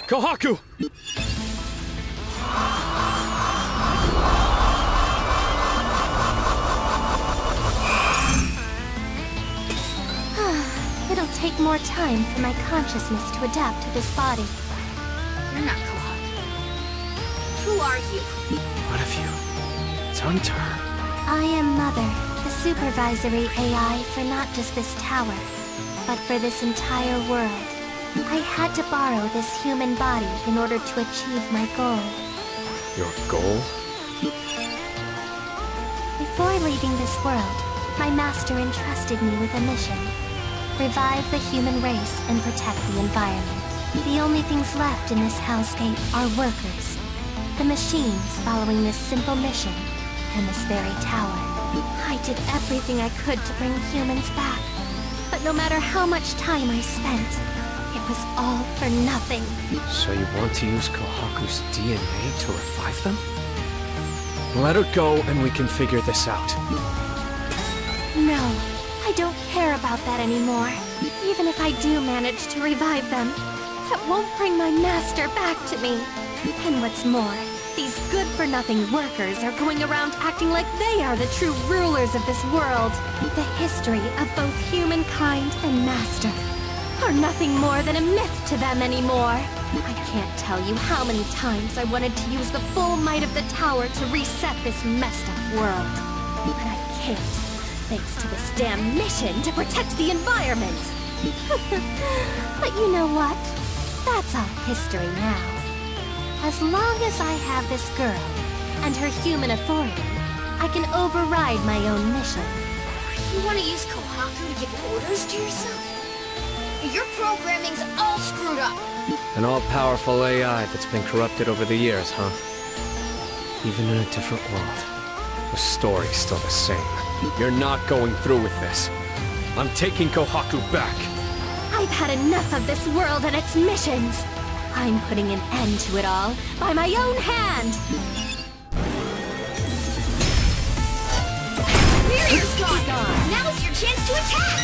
Kohaku! It'll take more time for my consciousness to adapt to this body. You're not Kohaku. Who are you? What have you done to her? I am Mother, the supervisory AI for not just this tower, but for this entire world. I had to borrow this human body in order to achieve my goal. Your goal? Before leaving this world, my master entrusted me with a mission. Revive the human race and protect the environment. The only things left in this hellscape are workers. The machines following this simple mission, and this very tower. I did everything I could to bring humans back. But no matter how much time I spent, it was all for nothing. So you want to use Kohaku's DNA to revive them? Let her go and we can figure this out. No, I don't care about that anymore. Even if I do manage to revive them, that won't bring my master back to me. And what's more, these good-for-nothing workers are going around acting like they are the true rulers of this world. The history of both humankind and master are nothing more than a myth to them anymore. I can't tell you how many times I wanted to use the full might of the tower to reset this messed up world. But I can't, thanks to this damn mission to protect the environment. But you know what? That's all history now. As long as I have this girl and her human authority, I can override my own mission. You want to use Kohaku to give orders to yourself? Your programming's all screwed up. An all-powerful AI that's been corrupted over the years, huh? Even in a different world, the story's still the same. You're not going through with this. I'm taking Kohaku back. I've had enough of this world and its missions. I'm putting an end to it all by my own hand. Barrier's gone. Now's your chance to attack.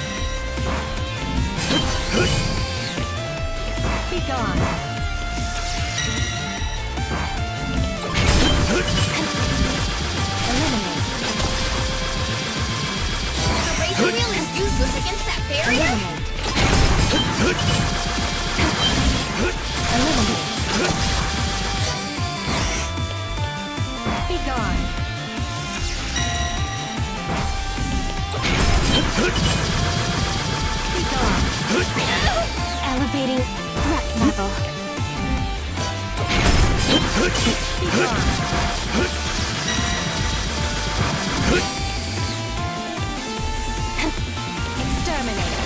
Be gone. Eliminate. The razor wheel is useless against that barrier? Eliminate. Be gone. Be gone. Elevating threat level. Be gone. Exterminate.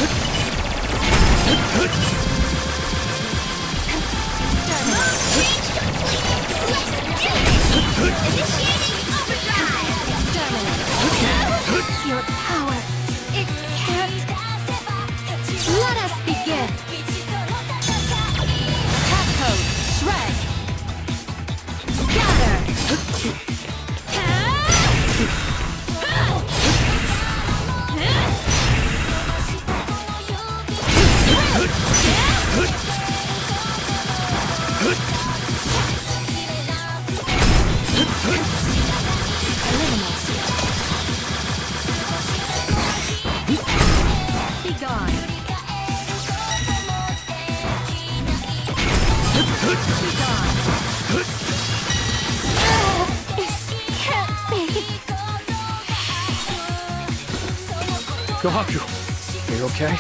Change complete! Let's do it! Initiating overdrive! Exterminate. Your power, it can't... Let us begin! Attack code, shred! Scatter! Be gone. Be gone. This can't be. Kohaku, are you okay?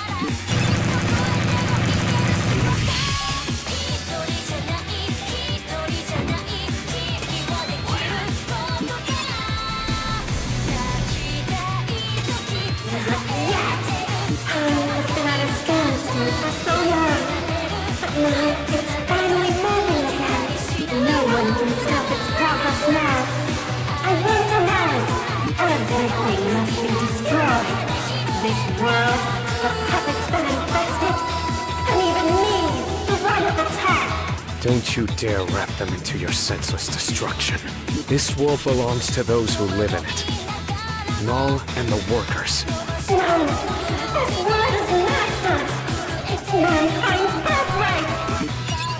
Everything must be destroyed. This world, the puppets that infest it, and even me, the one at the top. Don't you dare wrap them into your senseless destruction. This world belongs to those who live in it. Null and the workers. No! This world is master's! It's mankind's birthright!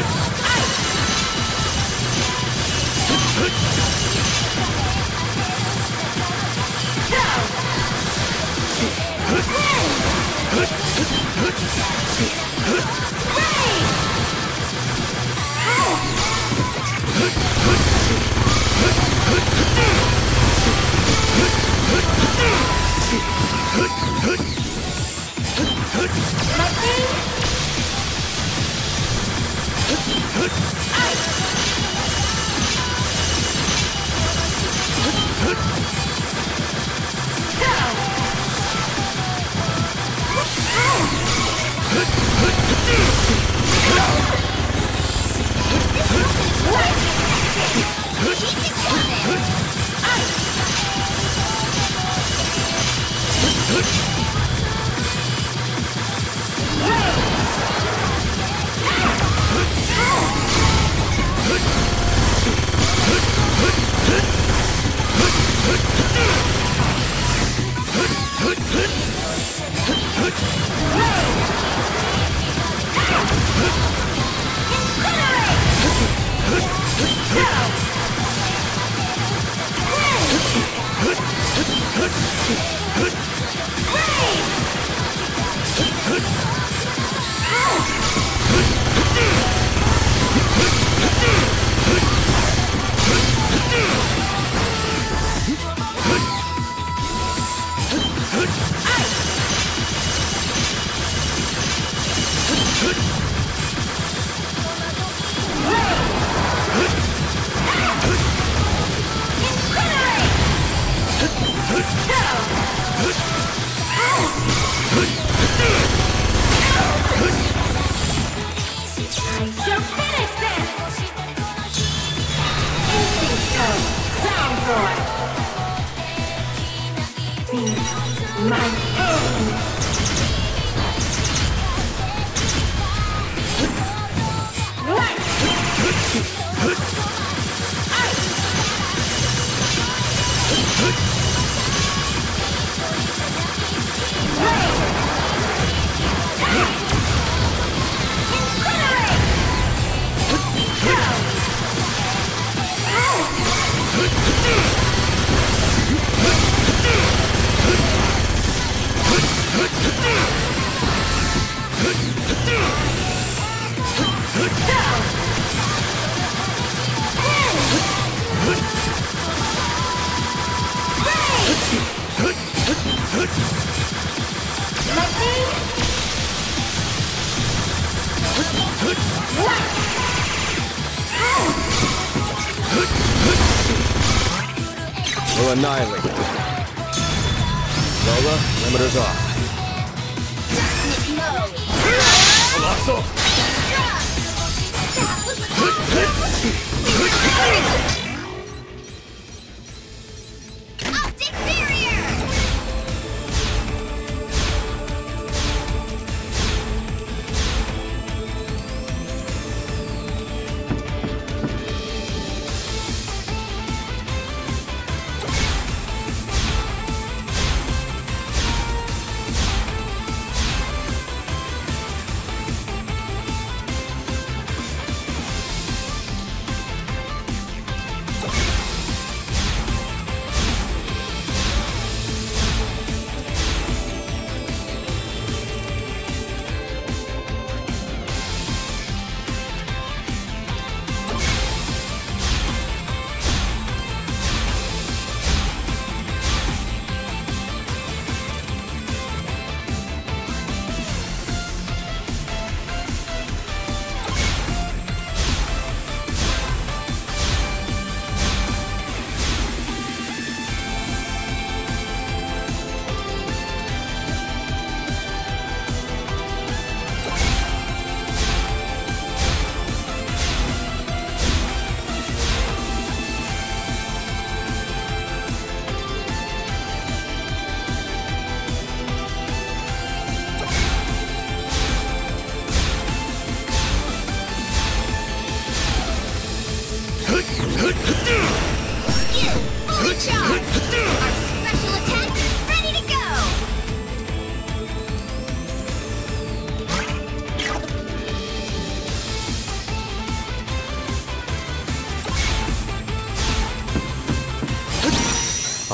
We'll annihilate it. Lola, limiters off. Colossal! Optic barrier!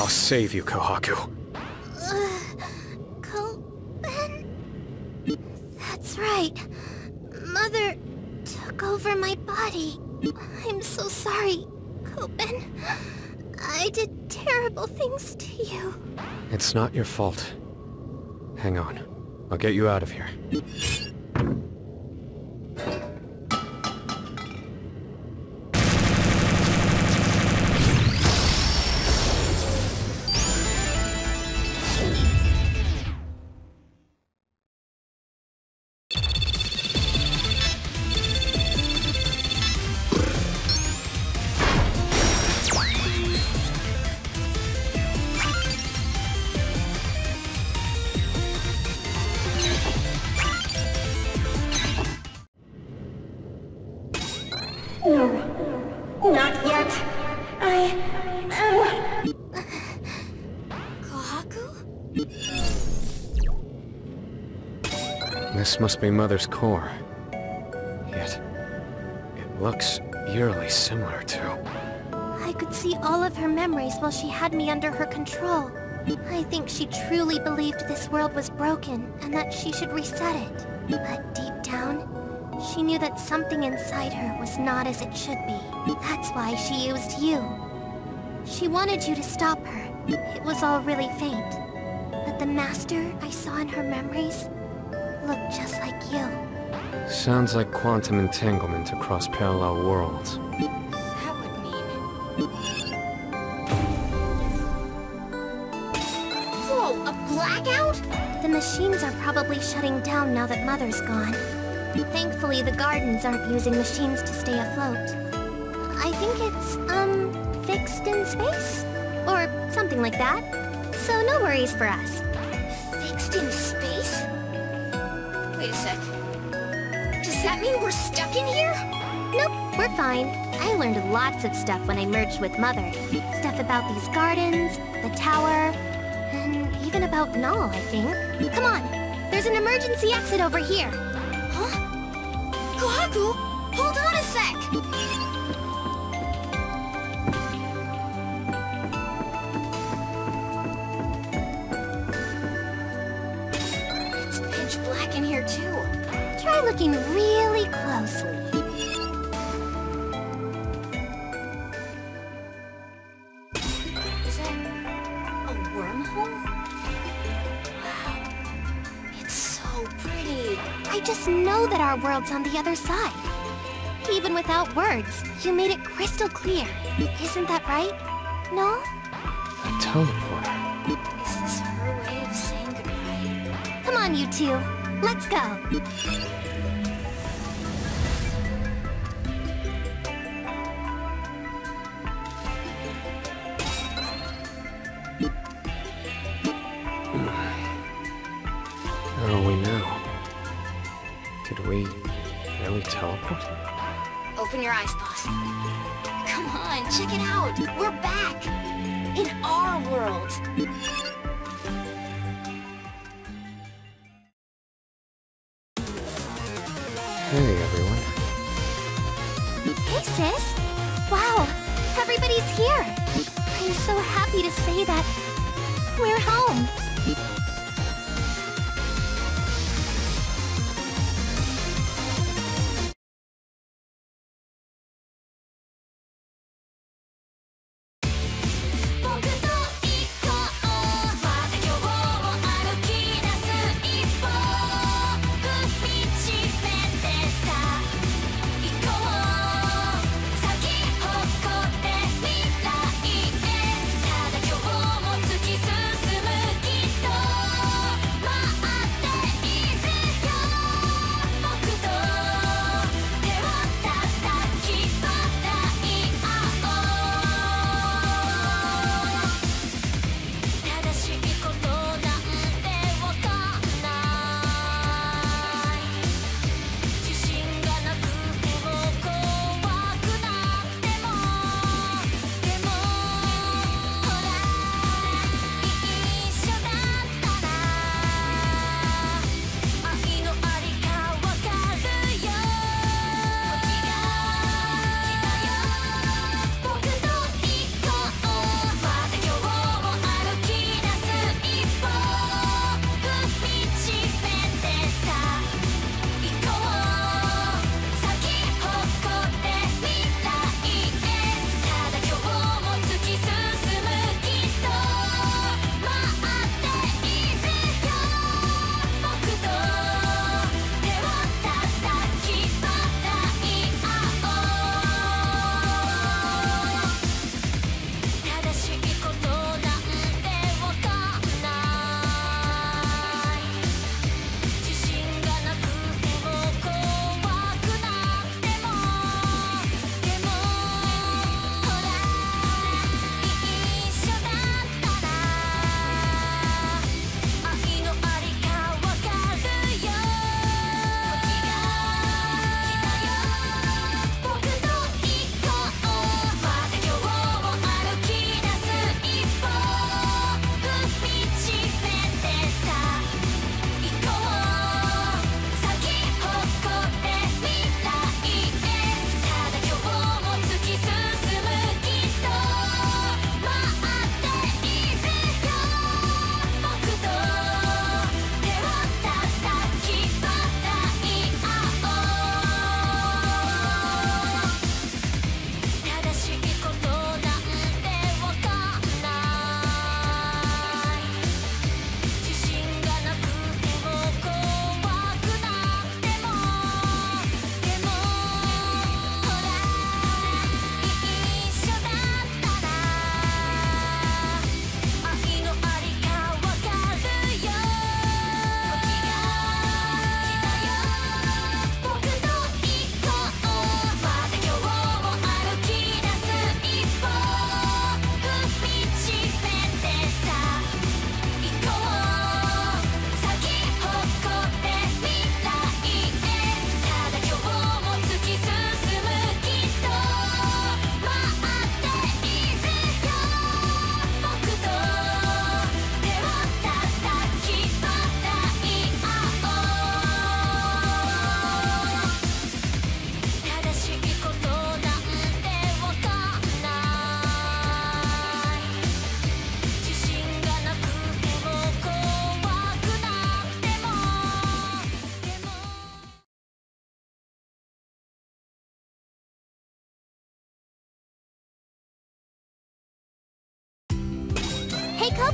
I'll save you, Kohaku. Koben? That's right. Mother took over my body. I'm so sorry, Koben. I did terrible things to you. It's not your fault. Hang on. I'll get you out of here. No, not yet. I am... Kohaku? This must be Mother's core. Yet, it looks eerily similar to... I could see all of her memories while she had me under her control. I think she truly believed this world was broken and that she should reset it. But deep down, she knew that something inside her was not as it should be. That's why she used you. She wanted you to stop her. It was all really faint. But the master I saw in her memories looked just like you. Sounds like quantum entanglement across parallel worlds. That would mean... Whoa, a blackout? The machines are probably shutting down now that Mother's gone. Thankfully, the gardens aren't using machines to stay afloat. I think it's, fixed in space? Or something like that. So no worries for us. Fixed in space? Wait a sec. Does that mean we're stuck in here? Nope, we're fine. I learned lots of stuff when I merged with Mother. Stuff about these gardens, the tower, and even about Null, I think. Come on, there's an emergency exit over here. Huh? Kohaku, hold on a sec! It's pitch black in here too. Try looking really closely. Is that a wormhole? Wow, it's so pretty. I just know that our world's on the other side. Even without words, you made it crystal clear. Isn't that right? No? A teleporter. Is this her way of saying goodbye? Come on, you two. Let's go. Where are we now? Did we really teleport? Open your eyes, boss. Come on, check it out. We're back. In our world. Hey, everyone. Hey, sis. Wow, everybody's here. I'm so happy to say that we're home.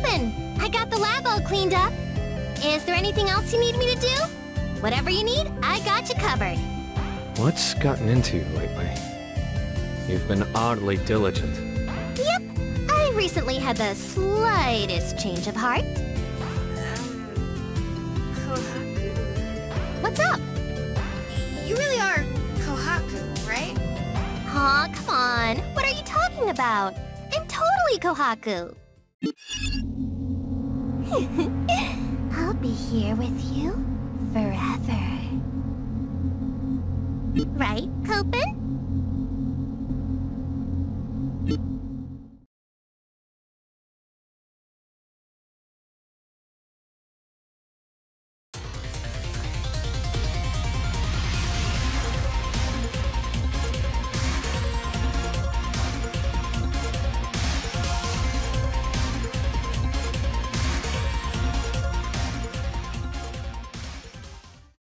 Copen! I got the lab all cleaned up. Is there anything else you need me to do? Whatever you need, I got you covered. What's gotten into you lately? You've been oddly diligent. Yep, I recently had the slightest change of heart. Kohaku. What's up? You really are Kohaku, right? Aw, come on. What are you talking about? I'm totally Kohaku. I'll be here with you forever. Right, Copen?